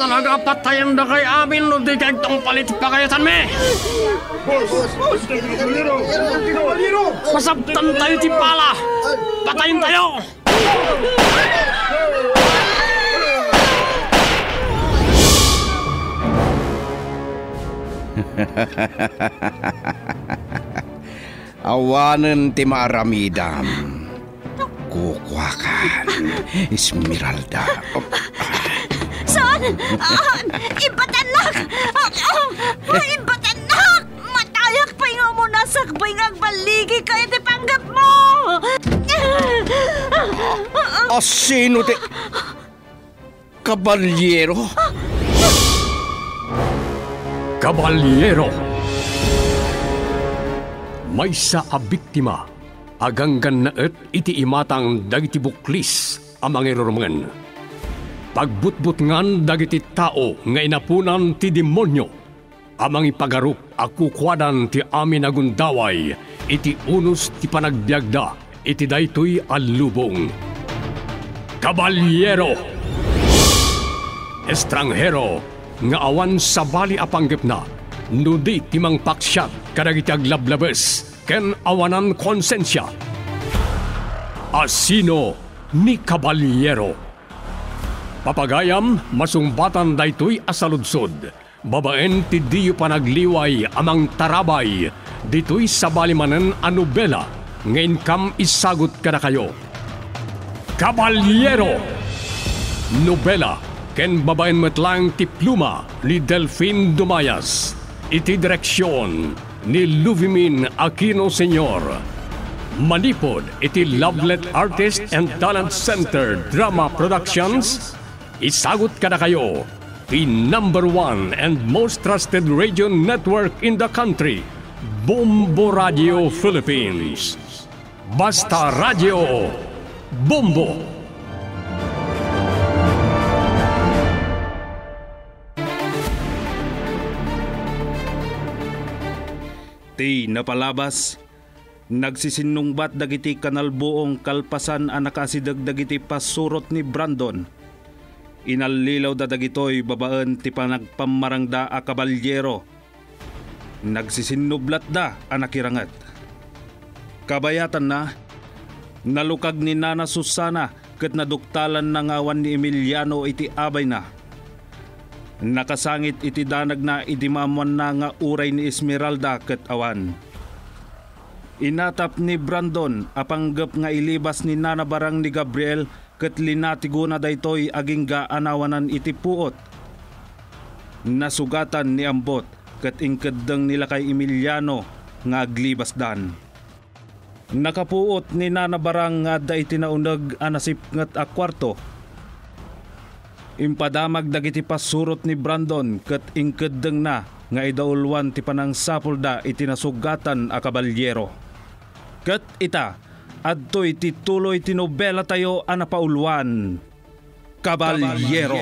nagapatayan na kay amin no di kay itong palit pa kayo san me. Masabtan tayo ti pala. Patayin tayo. Awanan ti maaramidam. Kukwakan, Esmeralda. Saan? Ibatanak! Ibatanak! Matayak pa nga mo nasakbay nga baligi kayo ti panggap mo! Sino ti... Kabalyero? Kabalyero! May sa abiktima, aganggan na iti imatang dagiti buklis amang irurungan. Pagbutbut ngan dagiti tao nga inapunan ti demonyo, amang ipagarup akukwadan ti amin agundaway, iti unos ti panagbiagda, iti daytoy alubong. Kabalyero! Estranghero, nga awan sa bali apanggip na, nudi timang paksyat kadagiti aglablabes, ken awanan konsensya. Asino ni Kabalyero. Papagayam, masumbatan daytoy asaludsod. Babaen ti diyo panagliway amang tarabay. Ditoy sa balimanen a nobela. Ngayon kam isagot kada kayo. Kabalyero! Nobela, ken babaen metlang ti pluma ni Delphine Dumayas. Iti direksyon ni Luvimin Aquino Sr. Manipod iti Lovelet Artist and Talent Center Drama Productions. Isagot kada kayo, the #1 and most trusted radio network in the country, Bombo Radio Philippines. Basta Radio Bombo! Ti napalabas, nagsisinungbat dagiti kanalbuong kalpasan a nakasidag dagiti pasurot ni Brandon. Inalilaw da dagitoy babaan ti panagpamarangda a kabalyero. Nagsisinublat da a nakirangat. Kabayatan na, nalukag ni Nana Susana ket naduktalan na ngawan ni Emiliano iti abay na. Nakasangit iti danag na idimamuan na nga uray ni Esmeralda ket awan. Inatap ni Brandon apanggap nga ilibas ni Nana Barang ni Gabriel ket linatigo na daytoy aging gaanawanan iti puot. Nasugatan ni Ambot ket ingkeddeng nila kay Emiliano nga aglibas dan. Nakapuot ni Nana Barang nga da iti nauneg a nasipnget a kwarto. Impadamag dagiti pasurot ni Brandon ket ingkeddeng na nga idaulwan ti panangsapol iti nasugatan a kabalyero. Ket ita adtoy ti tuloy ti nobela tayo a napaulwan. Kabalyero.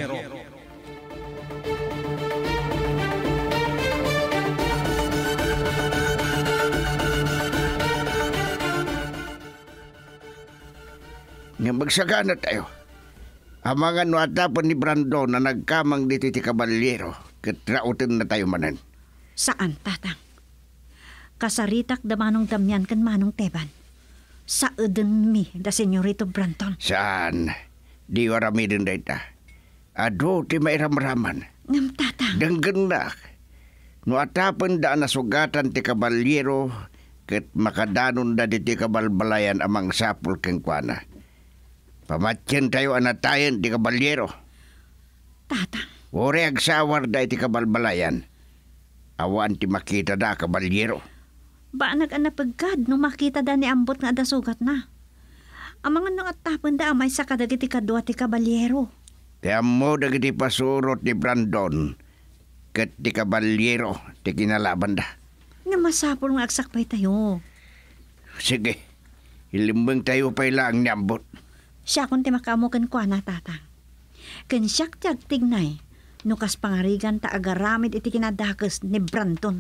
Nga magsagana tayo. Amangan no atapan ni Brandon na nagkamang dito ti Kabalyero, ket rautin na tayo manan. Saan, tatang? Kasaritak da manong damyan kan manong teban. Sa eden mi da senyorito Brandon. Saan? Di warami din dayta. Ado ti mairamraman. Ngam, tatang. Denggen na. No atapan da nasugatan ti Kabalyero, ket makadanon da diti kabalbalayan amang sapul keng kuana. Pamatyan tayo anatayan ti Kabalyero. Tatang. Ore agsawar da iti kabalbalayan. Awan ti makita da Kabalyero. Ba nag-anapagkad nung makita da ni Ambot nga dasugat na. Amangan nang atapan da amay sa kadagiti kadwa ti Kabalyero. Kaya mo dagiti pasurot ni Brandon ket ti Kabalyero ti kinalaban da. Nga masapol nga agsakpay tayo. Sige, ilimbang tayo pa ilang ni Ambot. Siya kung timakamukan ko na, tatang. Kan siyak tiyag tignay, nukas pangarigan ta agaramid iti kinadakas ni Brandon.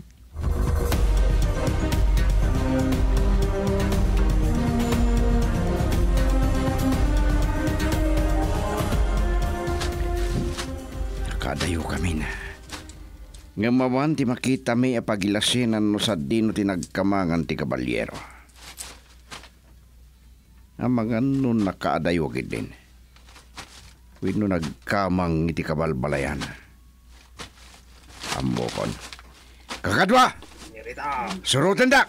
Nakaadayo kami na. Nga mawan ti makita may apagilasinan no sa dino tinagkamangan ti kabalyero. Amangan nun nakaadayo gid din. Wino nagkamang iti kabalbalayan. Amokon. Kakadwa! Surutan da!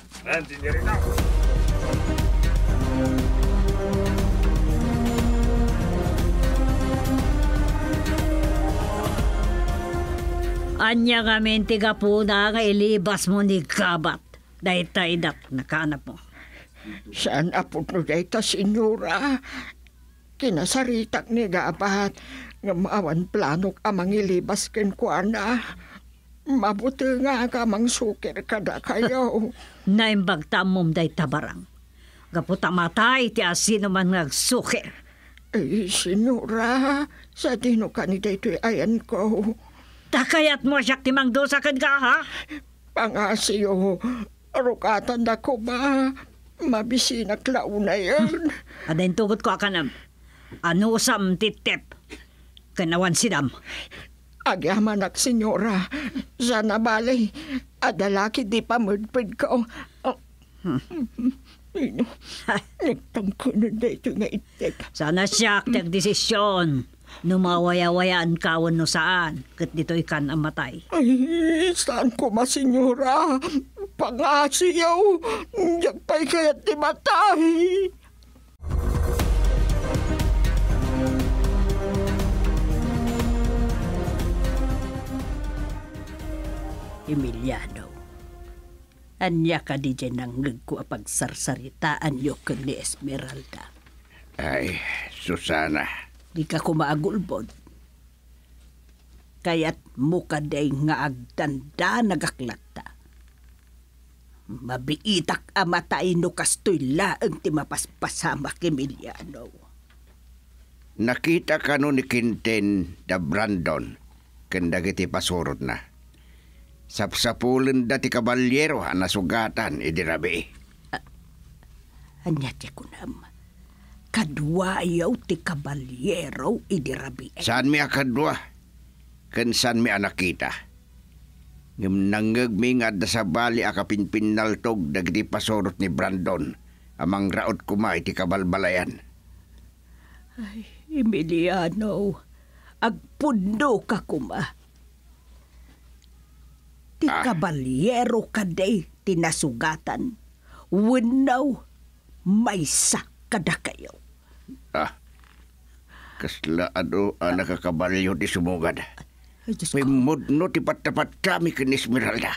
Anya kami tiga po na ilibas mo ni Kabat. Dahil taidak nakanap mo. Saan apot no dayta, senyora? Kinasaritak ni Gabat nga maawan planok amang ilibas ken kuana. Mabuti nga kamang sukir kada kayo. Naimbag tamom day tabarang. Gaputa matay ti asino man nagsukir. Senyora, sa dino ka ni daytoy ayan ko. Takayat mo siya timang dosa kan ka, ha? Pangasiyo, rukatan na ko ba? Mabisinak launa yun. Adain tugot ko akanam. Ano sam titip? Kanawan sidam. Agyamanak, senyora. Sana balay. Adalaki di pa mudpid ko. Nagtang ko na dito nga itik. Sana siya tag desisyon. Numawaya-wayaan kawon no saan. Kat dito'y kan ang matay. Ay, saan ko senyora? Pangasiyaw. Diyan pa'y kaya't di matay. Emiliano, anya ka di dyan nanggag ko apagsarsaritaan yo kag ni Esmeralda. Ay, Susana. Di ka kumaagulbod. Kaya't mukaday nga agdanda nagaklata. Mabiitak amatay no kastoy laeng ti mapaspasama Emiliano. Nakita ka no ni Quinten da Brandon kanda kiti pasurot na. Sapsapulen da ti kabalyero nasugatan idirabi. Anya ti kunam. Kadwa ayaw ti kabalyero idirabi. Saan mi akadwa? Ken saan mi anakita? Ngem nanggag mi nga da sa bali akapinpinaltog dagiti pasurot ni Brandon. Amang raot kuma iti kabalbalayan. Ay, Emiliano, agpundo ka kuma. Ti kabalyero kaday tinasugatan. Winaw, may kada kayo. Kasla nakakabalyo ti sumugad. Ay, Diyos May ko. mudno ti patapat kami ken Esmeralda.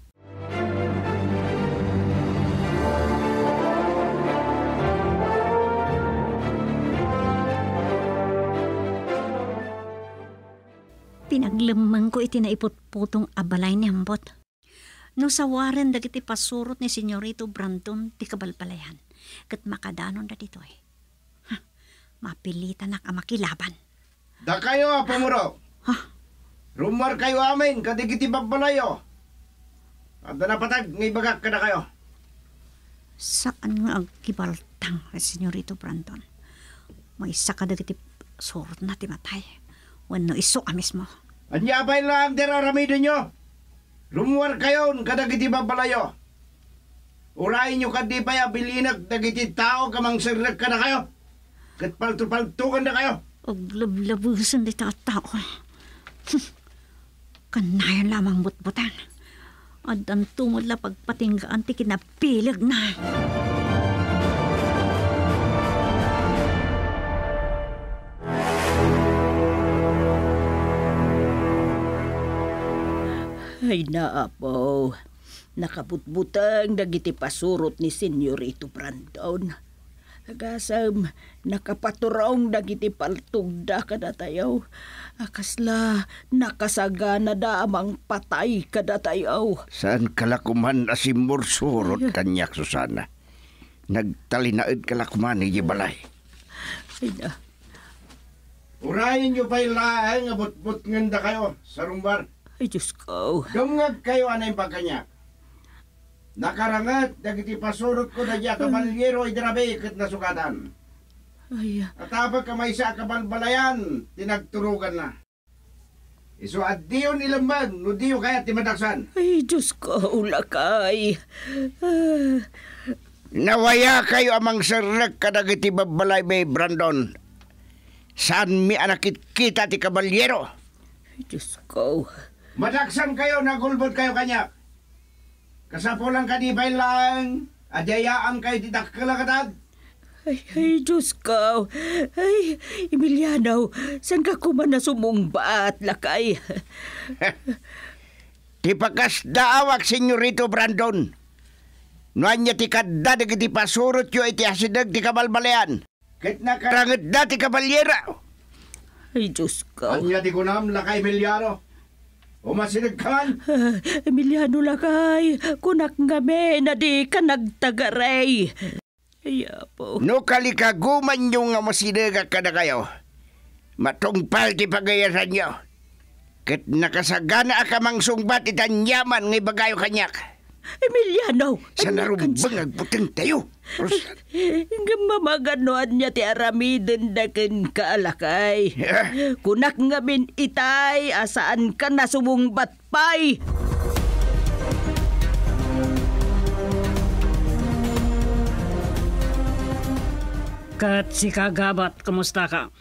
Pinaglamang ko iti naipot-putong abalay ni Ambot. No sawaren dagiti pasurot ni Senyorito Brandon ti kabalbalayan. Kat makadanon da dito eh. Mapilitan na ka makilaban. Da kayo, pamuro. Rumor kayo amin, kadigiti babalayo. At na patag, ngay bagak ka na kayo. Saan nga agkibaltang ni Senyorito Brandon? May isa ka dagiti surot na ti matay. Wano iso amis mo. Anya pa'y lang deraramido nyo. Rumor kayo, kadagiti babalayo. Urayin nyo kadi pa'y abilinak dagiti tao kamang sirnak ka na kayo. Kat palto-paltukan na kayo. Og lablabusan di tao. Kanayan lamang butbutan. At ang tungod la pagpatinggaan ti kinapilag na. Ay naapo, nakabutbutang dagiti pasurot ni Senyorito Brandon. Agasam, nakapaturong dagiti paltugda kada tayaw. Akasla, nakasagana da amang patay kada tayaw. Saan kalakuman asimur surot kanyak, Susana? Nagtalinaid kalakuman ni Jibalay. Ay na, Urayin nyo pa'y laang abot-bot nganda kayo sa rumbar. ay Diyos ko. Dumngag kayo anay pagkanyak. Nakarangat, dagiti pasurot ko na diya kabalyero idirabe kat nasugatan. Ay, At apag kamay sa kabalbalayan, tinagturugan na. Iso at diyo nilambang, no diyo kaya timadaksan. Ay, Diyos ko, lakay. Nawaya kayo amang sarag kadagiti babalay may Brandon. Saan mi anakit kita ti kabalyero? Ay, Diyos ko. Madaksan kayo, nagulbot kayo kanya. Kasapulang kanibay lang, adayaan kayo ti dakkalakatad. Ay, Diyos ko. Ay, Emiliano, saan ka kuman na sumumba at lakay? Ti pagkasdaawak, Senyorito Brandon. Nuan niya ti kadda ti pasurot yu iti asidag ti kabalbalayan. Ket nakarangit da ti kabalyera. Ay, Diyos ko. Anya ti kunam lakay Emiliano. Umasinig ka man. Emiliano lakay, kunak ngami na di ka nagtagaray. Ay, apo. No kalikaguman nyo nga masinaga ka na kayo. Matungpal ti pagayasan nyo. Ket nakasagana akamang sungbat itanyaman ng ibagayo kanyak. Emiliano! Sa narumbang agputeng tayo. Hinggang mamaganoan niya ti aramidin dakin kaalakay. Kunak nga min itay, asaan ka na sumungbat pay. Kat si Kagabat, kumusta ka?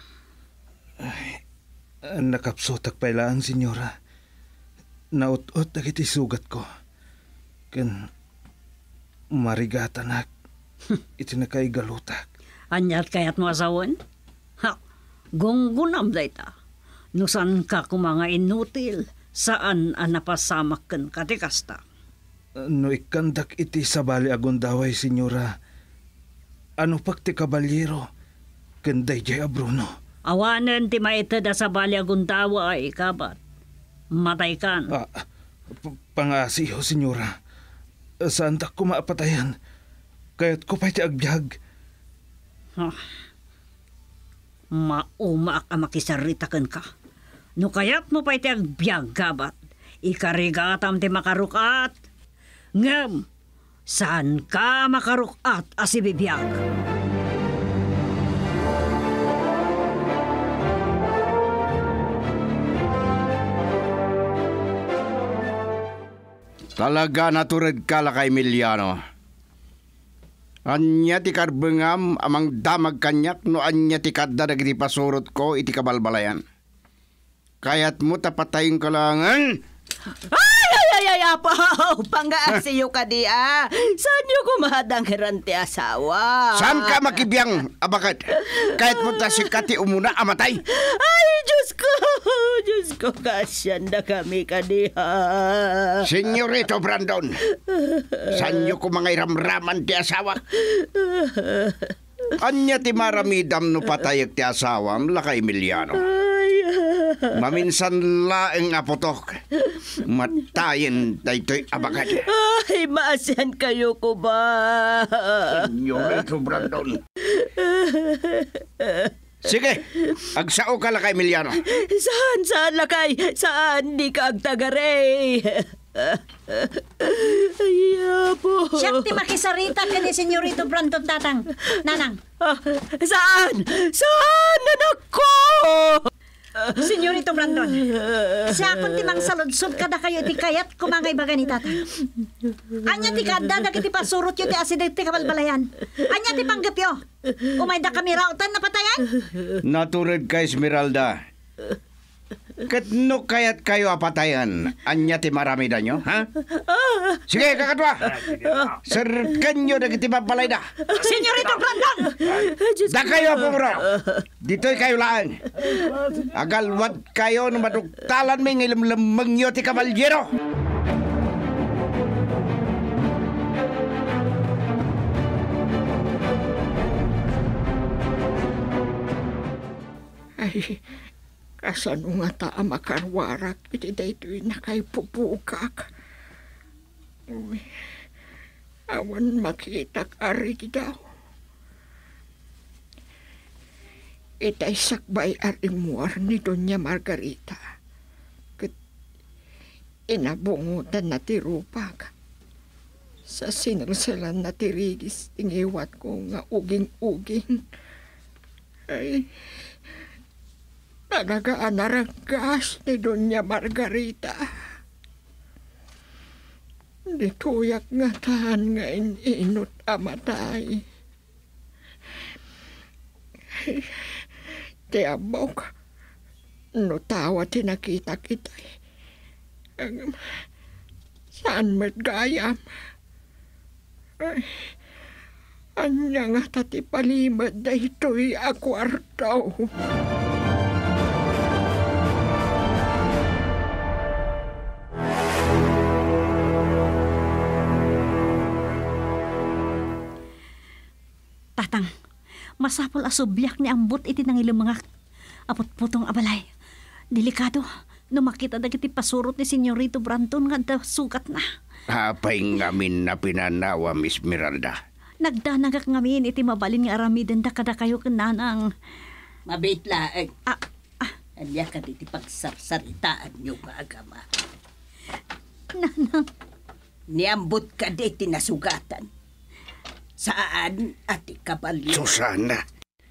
Nakapsotak pailaan, senyora. Naut-ot dagiti sugat ko. Ken marigatan ak. Iti nakaigalutak. Anyat kayat mo asawan? Ha, gunggunam dayta. Nusan ka kumanga inutil, saan ang napasamak ken katikasta? No ikandak iti sabali agundaway, senyora. Ano pag ti kabalyero? Kanday jay Bruno. Awanen ti maitad sa bali aguntawa ay Kabat. Matay kan. Pangasiho, senyora. Saan tak ko maapatayan? Kaya't ko pa'y ti agbyag. Maumak ang makisaritakan ka. No kaya't mo pa'y ti agbyag, Kabat. Ikarigatam ti makarukat. Ngam, saan ka makarukat asibibiyag? Talaga natured ka lakay Emiliano. Anya ti karbengam amang damag kanyak no anya ti kadda dagiti pasurot ko iti kabalbalayan. Kayat mo tapatayin ka langan. Ay, apaw, pangaasiyo ka di Saan niyo kumahadang hirante asawa? Saan ka makibiyang abakat? Kahit mo ta si Kati umuna amatay. Ay, Diyos ko, kasyan na kami ka di Senyorito Brandon, saan niyo ko mga iramraman ti asawa? Anya ti maramidam no patayag ti asawam lakay Emiliano. Maminsan laeng apotok. Matayin daytoy abagat. Ay, maasyan kayo ko ba? Senyorito Brandon. Sige, agsao ka lakay Emiliano. Saan lakay? Saan di ka agtagare? Ay, apo. Siyak ti makisarita ka ni Senyorito Brandon tatang. Nanang. Saan? Saan, anak ko? Senyorito Brandon, siya akong timang saludsod kada kayo ti kayat kumangay baga ni tatang. Anya ti kadda dagiti pasurot yu ti asidag ti kabalbalayan. Anya ti panggapyo. Umay da kami rautan na patayan? Natured ka Esmeralda. Katno kayat kayo apatayan? Anya ti marami da nyo, ha? Sige, kakatwa. Serkan nyo dagiti babalay da. Senyorito Brandon! Da kayo pumro. Dito'y kayo lang. Agalwat kayo na madugtalan may ngilamlamang nyo ti kabalyero. Ay, kasano nga ta makarwarak iti daytoy nakaipupukak. Uy, awan makitak ari daw. Itay sakbay arimuar ni Doña Margarita. Ket inabungutan na tirupak. Sa sinalsalan na tirigis tingiwat ko nga uging-uging. Ay, Talagaan naranggas ni Doña Margarita. Dituyak nga tahan nga inot amatay. Tiabok, no tawa tinakita kita. Saan magayam? Anya nga tati palimad na ito'y akwartaw. Tatang, masapol asubyak ni ambot iti nang ilumangak. Apot putong abalay. Delikado, no makita dagiti pasurot ni Senyorito Brandon nga sukat na. Hapay ngamin na pinanawa, Miss Miralda. Nagdanagak ngamin iti mabalin nga aramiden da kada kayo kananang. Mabait laeng. Anya ka di pagsarsaritaan nyo nga agama. Nanang. Niambot ka di tinasugatan. Saan ati kabalyo? Susana,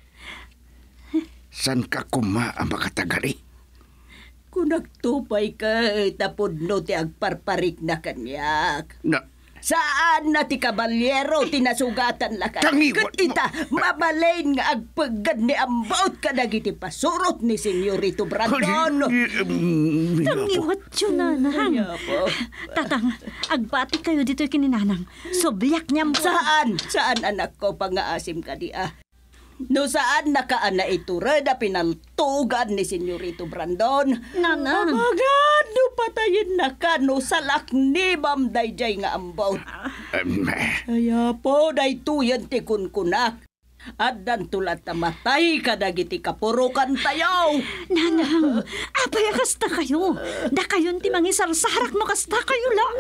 san ka kuma ang makatagali? Kung nagtupay ka, tapod no ti agparparik na kanyak. Na, Saan na ti kabalyero tinasugatan lakan? Tangiwan Kat ita, mabalain nga agpagad ni ambaut ka dagiti pasurot ni Senyorito Brandon. Tangiwat yun, nanang. Yapo. Tatang, agbati kayo dito kininanang. Soblyak niyam. Saan anak ko pangaasim ka di ah? No saan nakaana ito reda pinaltugan ni Senyorito Brandon? Nanang. Amagad, no patayin na ka no salak ni Bam Dayjay nga ambaw. Kaya po, day tuyan ti kunkunak. At dan tulat na matay ka dagiti kapurukan tayo. Nanang, apay kasta kayo. Da kayon ti mangisarsarak no kasta kayo lang.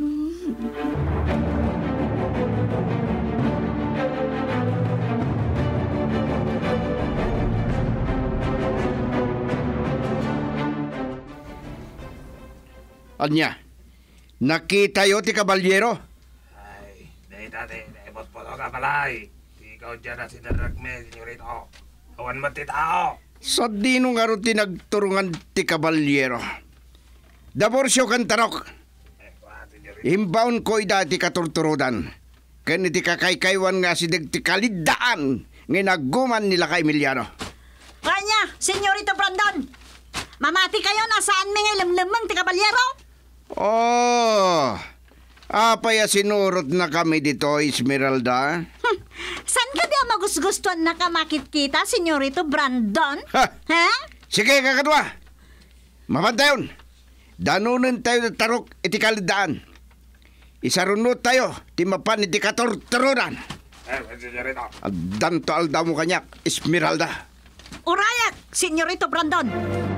Anya, nakita yo ti kabalyero? Ay, dati, naibot po ka balay. Ikaw dyan na sinaragme, senyorito. Awan mo ti tao. Sa dino nga ro ti nagturungan ti kabalyero. Daborsyo kan tarok. Imbaon ko dati katurturodan. Ken iti kakaykaywan nga si ti kalidaan nga naguman nila ka Emiliano. Kanya, Senyorito Brandon. Mamati kayo na saan may lamlamang ti kabalyero? Oh, apaya sinurot na kami dito, Esmeralda. San ka di magusgustuhan na kamakit kita, Senyorito Brandon? Ha? Ha? Sige, kakadwa. Mapantayon. Danunin tayo ng tarok iti kalidaan. Isarunod tayo, timapan iti katorturunan. Senyorito. At danto alda mo kanyak, Esmeralda. Urayak, Senyorito Brandon.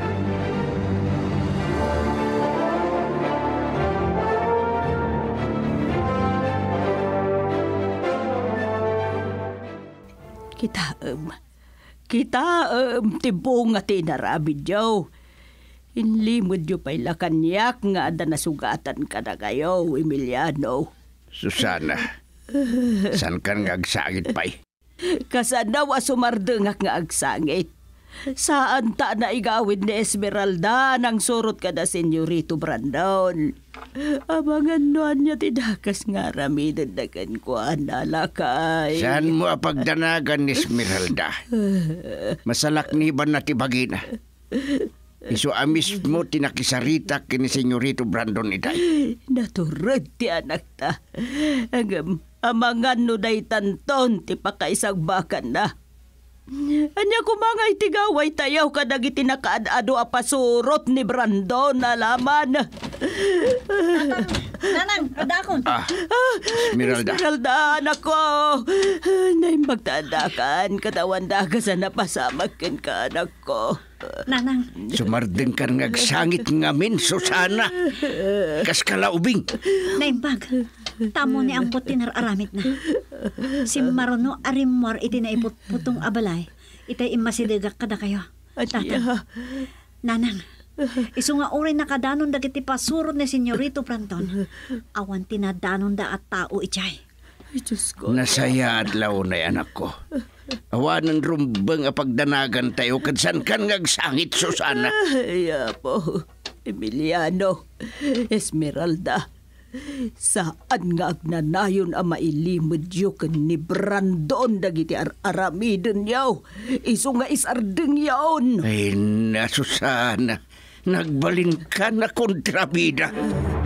Kita tibong nga tinarabid yaw. Inlimod yu pa'y lakanyak nga ada nasugatan ka na kayo, Emiliano. Susana, san kan nga agsangit pa'y? Kasanaw sumardengak nga agsangit. Saan ta na igawid ni Esmeralda nang surot ka na Senyorito Brandon? Abangan noan niya tidakas nga ramidin na kankwan alakay. Saan mo apagdanagan ni Esmeralda? Masalak ni ba na tibagina? Iso amis mo tinakisarita kini Senyorito Brandon itay. Naturod ti anak ta. Amangan no day tanton ti pakaisagbakan na. Anya kumangay tigaway tayaw kadag itinakaadado apasurot ni Brandon na laman. Nanang, adakon. Esmeralda. Esmeralda, anak ko. Naimbagtadakan, katawan daga sa napasamag ken ka, anak ko. Nanang. Sumardeng kan ngagsangit ngamin, Susana. Kaskalaubing. Naimbag. Tamo ni ang putin aramit na. Si Marono arimor iti naiput putong abalay. Itay imasidagak kada kayo. Tata. Nanang. Isu nga uri nakadanon dagiti pasurod ni Senyorito Brandon. Awan tinadanon da at tao ichay. Ay, Diyos ko. Nasaya at launay anak ko. Awanan rumbang apagdanagan tayo kadsan kan ngagsangit, Susana. Ay, apo, Emiliano, Esmeralda, saan nga agnanayon ang mailimod yu ken ni Brandon dagiti aramiden yaw. Iso nga isardeng yaon. Ay na, Susana. Nagbalin ka na kontrabida.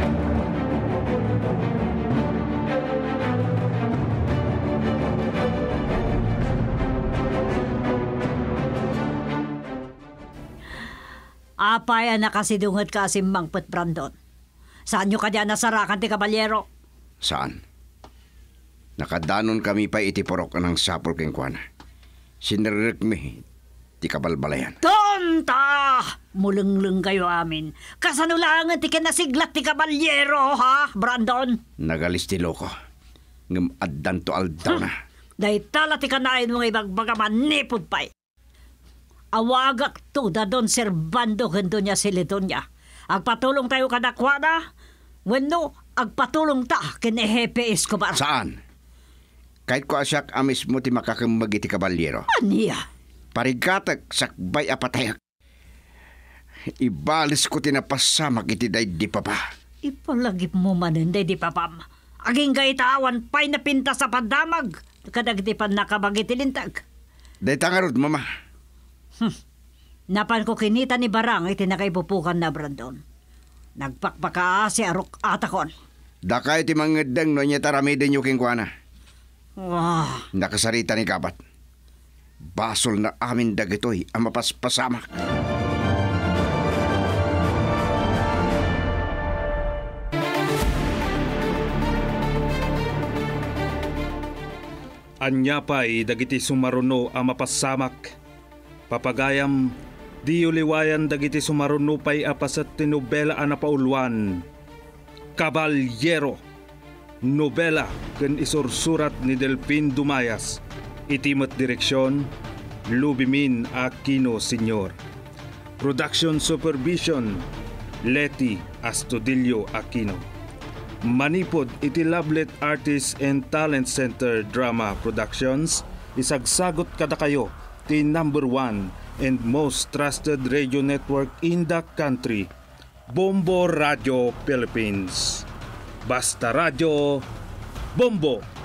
Apaya na kasi dungod ka si Mangpet Brandon. Saan nyo ka diyan nasarakan ti kabalyero? Saan? Nakadanon kami pa itiporok ng sapol keng kuana. Sinirrik mi ti kabalbalayan. Tonta! Mulengleng kayo amin. Kasanulangan ti kinasiglat ti kabalyero, ha, Brandon? Nagalistilo ko. Ngam addan to aldaw na. Dahil tala ti kanain mong ibagbagaman nipod pa'y. Awagak to da don Servando hendo niya si Lidonia. Agpatulong tayo kadakwa na. Wenno, agpatulong ta kini Hepe Escobar. Saan? Kahit ko asyak amis mo ti makakamagi ti kabalyero. Aniya? Parigatag sakbay apatayak. Ibalis ko tinapasamak iti day di pa pa. Ipalagip mo maninday di papam. Aging gaitawan pa'y napinta sa padamag. Kadagiti pa nakabagiti-lintag. Day tangarod, mama. Napan ko kinita ni Barang iti nakaipupukan na Brandon. Nagpakpaka si Arok atakon. Dakay ti mangedeng no niya taramiden yung kingkwana. Wah, Nakasarita ni Kabat. Basol na amin dagitoy ang mapaspasamak. Anya pa'y dagiti sumaruno ang mapasamak. Papagayam, di uliwayan dagiti sumaruno pa'y apasat tinobela a napaulwan. Kabalyero, nobela ken isursurat ni Delphin Dumayas. Itimat direksyon, Lubimin Aquino Sr. Production Supervision, Leti Astudillo Aquino. Manipod iti Lablet Artists and Talent Center Drama Productions, isagsagot kada kayo ti #1 and most trusted radio network in the country, Bombo Radio Philippines. Basta Radio, Bombo!